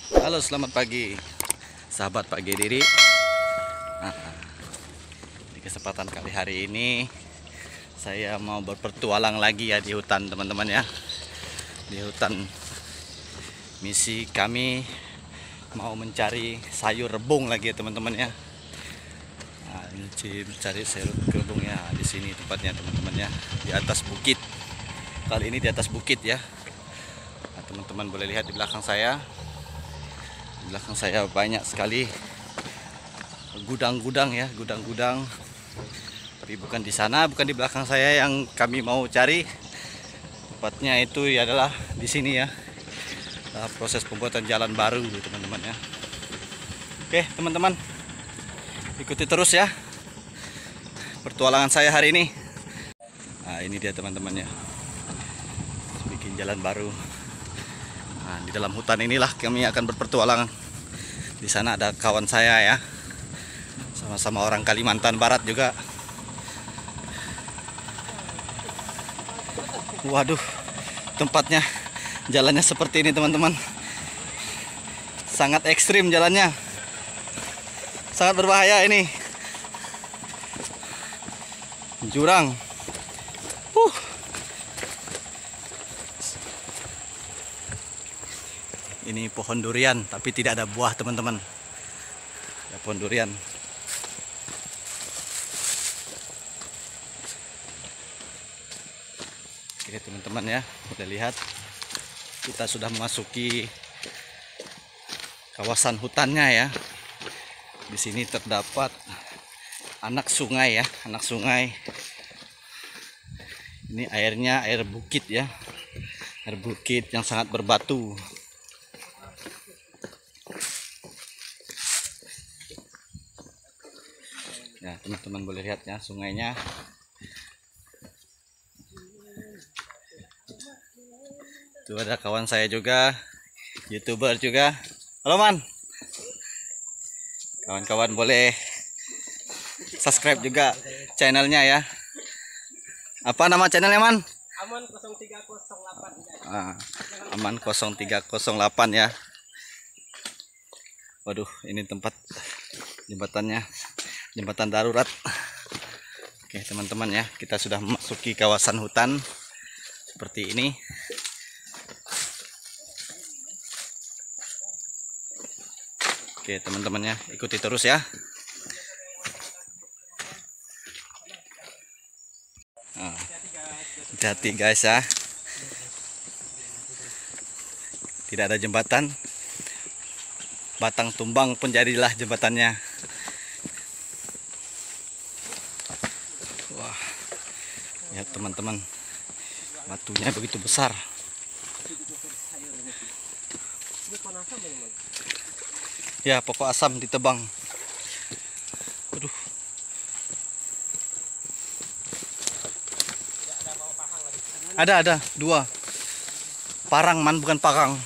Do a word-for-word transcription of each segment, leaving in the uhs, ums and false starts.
Halo, selamat pagi sahabat Pak Gediri. Nah, di kesempatan kali hari ini saya mau berpetualang lagi ya di hutan teman-teman ya. Di hutan misi kami mau mencari sayur rebung lagi ya teman-teman ya. Nah, ini mencari sayur rebung ya di sini tempatnya teman-teman ya, di atas bukit. Kali ini di atas bukit ya. Nah, teman-teman boleh lihat di belakang saya. Di belakang saya banyak sekali gudang-gudang ya, gudang-gudang. Tapi bukan di sana, bukan di belakang saya yang kami mau cari. Tepatnya itu ya adalah di sini ya. Nah, proses pembuatan jalan baru teman-teman ya. Oke teman-teman, ikuti terus ya pertualangan saya hari ini. Nah, ini dia teman-teman ya, bikin jalan baru. Nah, di dalam hutan inilah kami akan berpetualangan. Di sana ada kawan saya ya, sama-sama orang Kalimantan Barat juga. Waduh, tempatnya jalannya seperti ini teman-teman. Sangat ekstrim jalannya, sangat berbahaya ini. Jurang. Uh. Ini pohon durian, tapi tidak ada buah teman-teman. Ada pohon durian. Oke teman-teman ya, udah lihat kita sudah memasuki kawasan hutannya ya. Di sini terdapat anak sungai ya, anak sungai. Ini airnya air bukit ya, air bukit yang sangat berbatu. Ya teman-teman boleh lihat ya sungainya. Tuh ada kawan saya juga, YouTuber juga. Halo Man, kawan-kawan boleh subscribe juga channelnya ya. Apa nama channelnya Man? Aman nol tiga nol delapan. Ah, Aman nol tiga nol delapan ya. Waduh, ini tempat jembatannya, jembatan darurat. Oke teman-teman ya, kita sudah memasuki kawasan hutan seperti ini. Oke teman-teman ya, ikuti terus ya. Nah, hati-hati guys ya, tidak ada jembatan, batang tumbang pun jadilah jembatannya. Wah, lihat teman-teman, batunya begitu besar. Ya pokok asam ditebang. Aduh. Ada ada dua. Parang Man, bukan parang.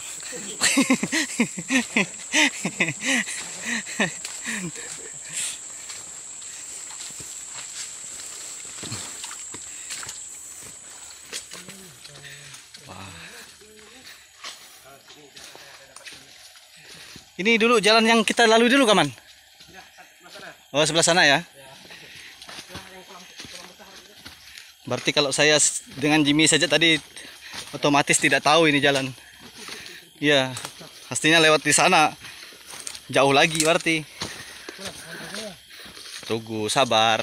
Wah. Ini dulu jalan yang kita lalui dulu Kaman. Oh sebelah sana ya. Berarti kalau saya dengan Jimmy saja tadi otomatis tidak tahu ini jalan. Iya, pastinya lewat di sana. Jauh lagi berarti. Tunggu, sabar.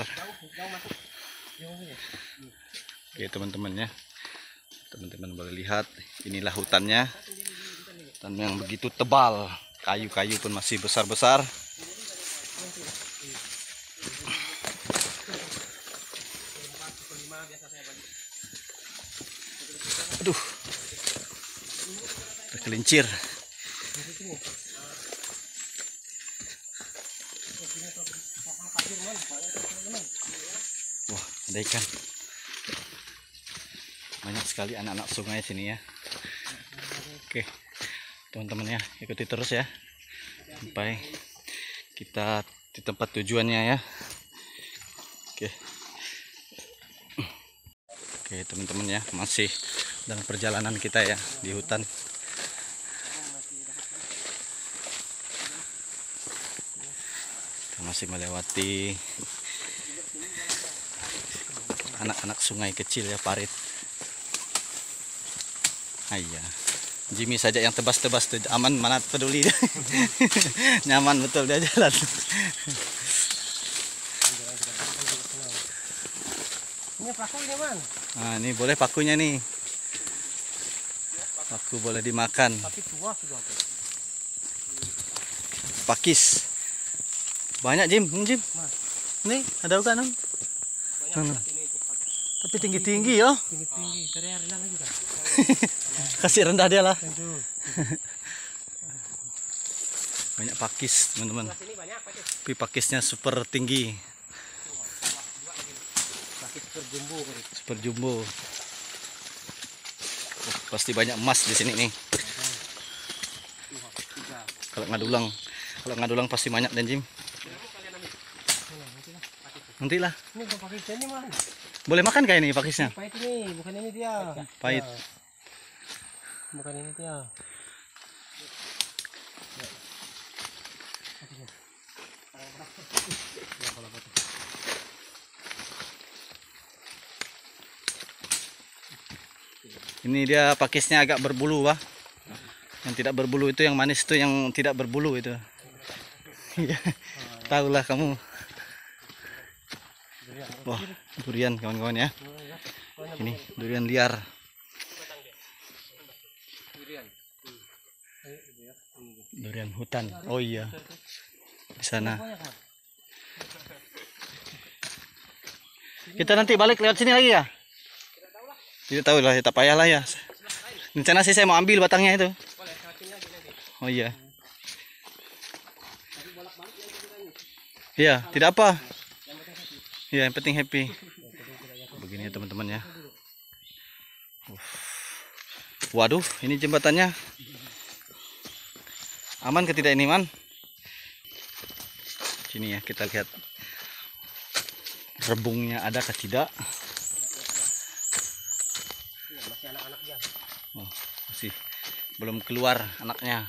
Oke teman-teman ya. Teman-teman boleh lihat, inilah hutannya. Hutan yang begitu tebal. Kayu-kayu pun masih besar-besar. Aduh, tergelincir. Wah, ada ikan. Banyak sekali anak-anak sungai sini ya. Oke, teman-teman ya, ikuti terus ya sampai kita di tempat tujuannya ya. Oke. Oke, teman-teman ya, masih dalam perjalanan kita ya di hutan. masih melewati anak-anak sungai kecil ya, parit. Iya, Jimmy saja yang tebas-tebas tuh, aman, mana peduli. Nyaman betul dia jalan. Ini pakunya man. Nah, ini boleh pakunya nih. Paku boleh dimakan. Tapi tua sudah tuh. Pakis. Banyak Jim, hmm, Jim. Mas. Nih, ada bukan? Nah, Banyak nah. sini itu. Tapi tinggi-tinggi ya. Tinggi-tinggi, cari air rendah lagi kan. Kasih rendah dia lah. Aduh. Banyak pakis, teman-teman. Sini banyak apa tuh? Tapi pakisnya super tinggi. Pakis berjumbo kali. Super jumbo. Oh, pasti banyak emas di sini nih. Kalau ngadulang, kalau ngadulang pasti banyak dan Jim. Nanti lah. Ini bukan pakisnya nih man. Boleh makan kayak ini pakisnya? Pahit ini, bukan ini dia. Pahit. Ya. Bukan ini dia. Ini dia pakisnya agak berbulu, Wah. Yang tidak berbulu itu yang manis, itu yang tidak berbulu itu. Iya. Tahulah kamu. Wah, durian kawan-kawan ya. Ini durian liar. Durian hutan. Oh iya. Di sana. Kita nanti balik lewat sini lagi ya? Tidak tahu lah, ya, tak payah lah ya. Rencana sih saya mau ambil batangnya itu. Oh iya. Iya, tidak apa. Iya, yang penting happy. Begini ya teman-teman ya. Waduh, ini jembatannya. Aman ke tidak ini, Man? Sini ya, kita lihat rebungnya ada ke tidak. Masih anak-anak dia. Oh, masih belum keluar anaknya.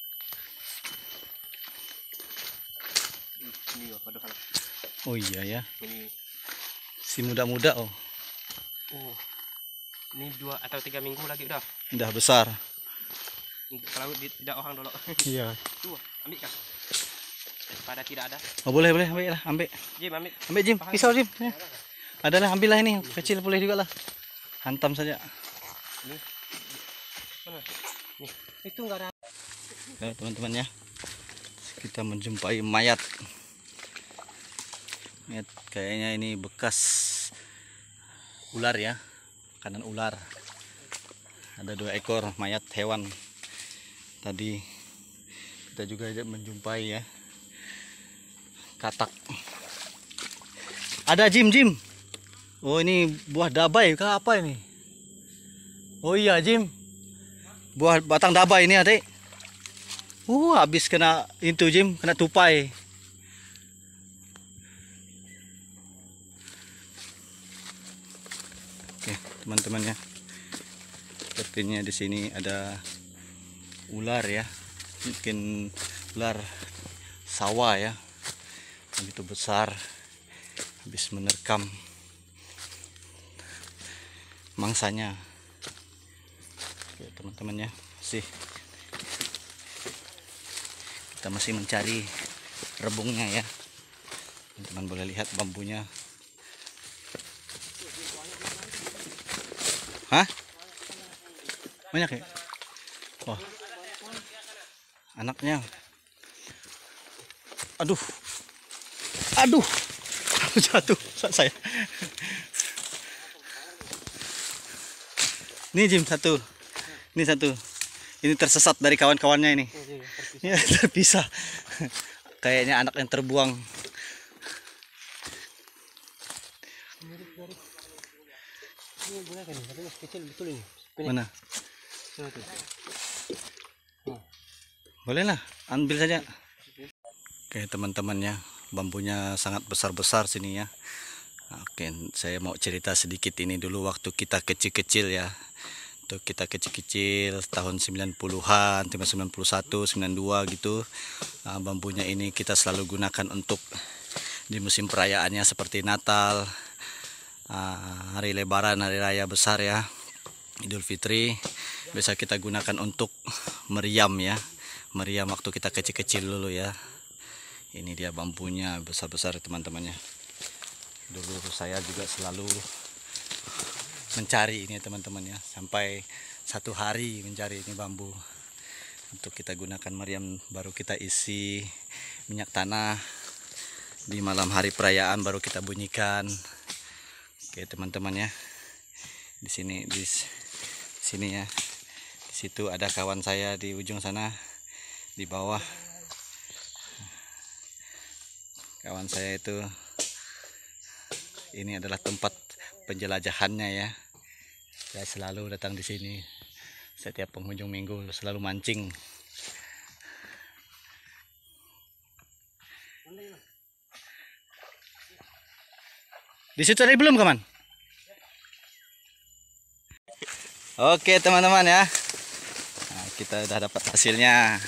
Ini pada kalau Oh iya ya, ini. si muda-muda. Oh, Oh. Ini dua atau tiga minggu lagi udah. udah besar. Kalau di- tidak orang dulu. Iya. Tuh, ambil kah? Pada tidak ada. Oh boleh boleh, ambil lah, ambil. Jim, ambil. Ambil Jim, pisau Jim. Ya. Ada lah, ambil lah ini, kecil boleh juga lah. Hantam saja. Mana? Nih, itu enggak ada. Oke teman-teman ya, kita menjumpai mayat. Mayat kayaknya ini bekas ular ya, kanan ular. Ada dua ekor mayat hewan. Tadi kita juga menjumpai ya katak. Ada Jim Jim. Oh ini buah dabai kah apa ini? Oh iya Jim. Buah batang dabai ini adik. Uh, habis kena itu Jim, kena tupai. Oke, teman-teman ya. Sepertinya di sini ada ular ya. Mungkin ular sawah ya. Begitu besar. Habis menerkam mangsanya. Oke, teman-teman ya. Masih kita masih mencari rebungnya ya. Teman-teman boleh lihat bambunya. Hah? Banyak ya? Oh. Anaknya. Aduh. Aduh. Jatuh saya. Ini Jim satu. Ini satu. Ini tersesat dari kawan-kawannya ini. Ya, terpisah. Kayaknya anak yang terbuang. Ini boleh kan? Tapi masih kecil betul ini. Mana? Sana tuh. Boleh lah, ambil saja. Oke teman-teman ya, bambunya sangat besar-besar sini ya. Oke, saya mau cerita sedikit ini dulu waktu kita kecil-kecil ya. Tuh kita kecil-kecil tahun sembilan puluhan, sembilan puluh satu, sembilan puluh dua gitu. Uh, bambunya ini kita selalu gunakan untuk di musim perayaannya seperti Natal, uh, hari Lebaran, hari raya besar ya, Idul Fitri. Biasa kita gunakan untuk meriam ya, meriam waktu kita kecil-kecil dulu ya. Ini dia bambunya besar-besar teman-temannya. Dulu saya juga selalu mencari ini teman-teman ya, sampai satu hari mencari ini bambu untuk kita gunakan meriam. Baru kita isi minyak tanah di malam hari perayaan, baru kita bunyikan. Oke teman-teman ya, di sini di sini ya, di situ ada kawan saya di ujung sana di bawah. Kawan saya itu, ini adalah tempat penjelajahannya ya. Saya selalu datang di sini setiap penghujung minggu, selalu mancing. Di situ tadi belum kawan? Oke teman-teman ya, nah, kita udah dapat hasilnya.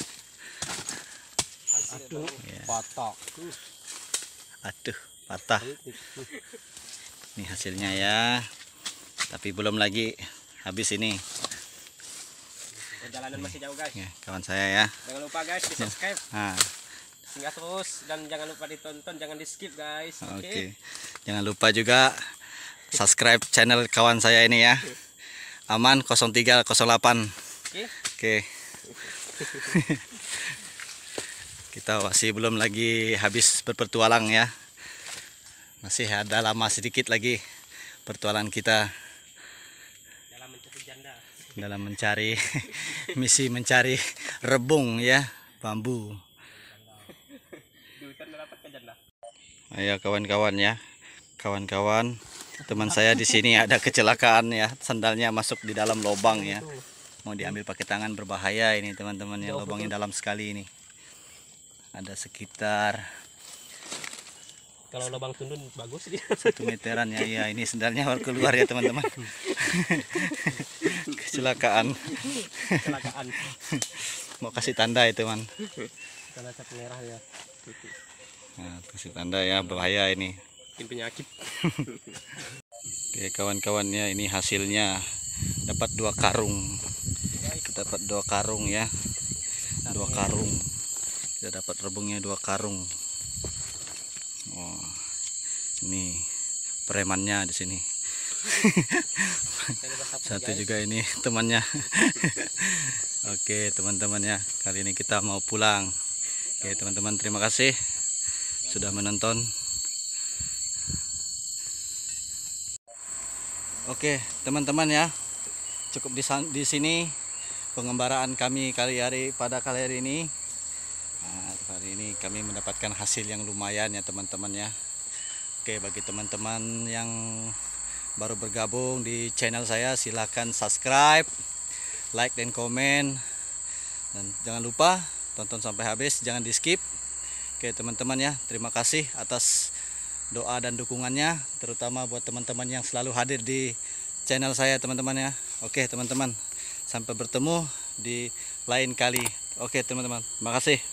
Aduh, Ya. patah. Aduh, patah. Ini hasilnya ya, tapi belum lagi habis ini. Perjalanan masih jauh guys. Ya, kawan saya ya. Jangan lupa guys di subscribe, Nah, singgah terus, dan jangan lupa ditonton, jangan di skip guys. oke. Oke. Jangan lupa juga subscribe channel kawan saya ini ya. Aman nol tiga nol delapan. Oke. Oke. Kita masih belum lagi habis berpetualang ya. Masih ada lama sedikit lagi pertualangan kita Dalam mencari janda. dalam mencari misi mencari rebung ya, bambu. Di hutan dapat ke janda. Ayo kawan-kawan ya. Kawan-kawan, teman saya di sini ada kecelakaan ya, sandalnya masuk di dalam lubang ya. Mau diambil pakai tangan berbahaya ini teman-teman ya, lubangnya dalam sekali ini. Ada sekitar Kalau lubang tundun bagus dia. satu meteran ya. Iya, ini sandalnya baru keluar ya teman-teman. Kecelakaan. Kecelakaan. Mau kasih tanda itu man. Karena cat merah ya. Nah, kasih tanda ya, bahaya ini. Mungkin penyakit. Oke kawan-kawan ya, ini hasilnya dapat dua karung. Kita dapat dua karung ya, dua karung. Kita dapat rebungnya dua karung. Oh, ini premannya di sini. Satu juga ini temannya. Oke teman-teman ya, kali ini kita mau pulang. Oke teman-teman, terima kasih sudah menonton. Oke teman-teman ya, cukup di, di sini pengembaraan kami kali hari pada kali hari ini. Nah, kali ini kami mendapatkan hasil yang lumayan ya teman-teman ya. Oke, bagi teman-teman yang baru bergabung di channel saya, silahkan subscribe, like dan komen, dan jangan lupa tonton sampai habis, jangan di skip. Oke teman-teman ya, terima kasih atas doa dan dukungannya, terutama buat teman-teman yang selalu hadir di channel saya teman-teman ya. Oke teman-teman, sampai bertemu di lain kali. Oke teman-teman, terima kasih.